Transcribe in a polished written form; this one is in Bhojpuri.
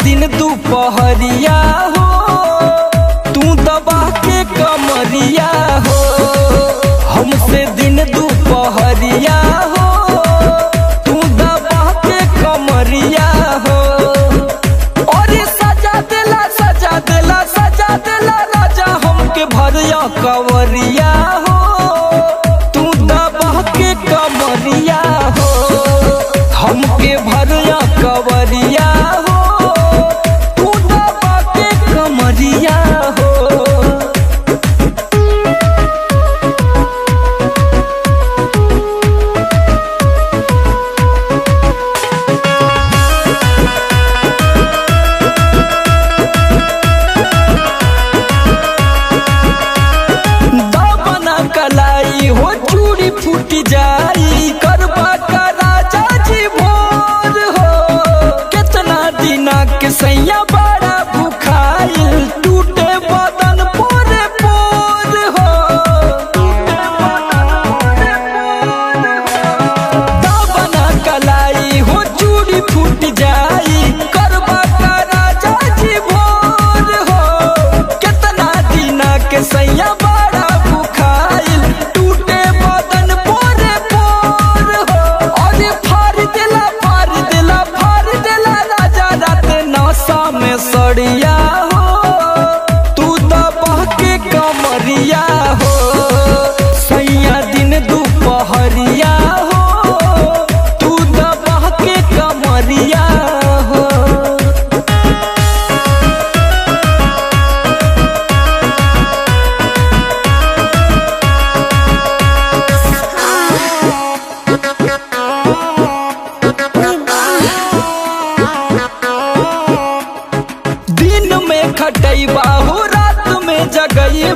दिन दोपहरिया हो तू दबा के कमरिया हो। हमसे दिन दोपहरिया हो तू दबा के कमरिया हो। और सजा देला राजा हमके भरिया कवरिया हो तू दबा के कमरिया हो। हमके भरिया कवरिया हो तू दबा के कमरिया हो। दामना कलाई हो चूड़ी फूट जाई करबा का राजा जी भोर हो। कितना दिना के सैया बड़ा भूखाइल टूटे बदन पोरे पोर हो। दामना कलाई हो चूड़ी फूट जाई करबा का राजा जी भोर हो। कितना दिना के सैया बड़ा भूखाइल टूटे बदन पोरे पोर हो। और फाड़ देला राजा रात नशा में सड़िया हो तू दबा के कमरिया हो। सैया दिन दोपहरिया हो तू दबा के कमरिया हो। दिन में खटैबा हो रात में जगैबा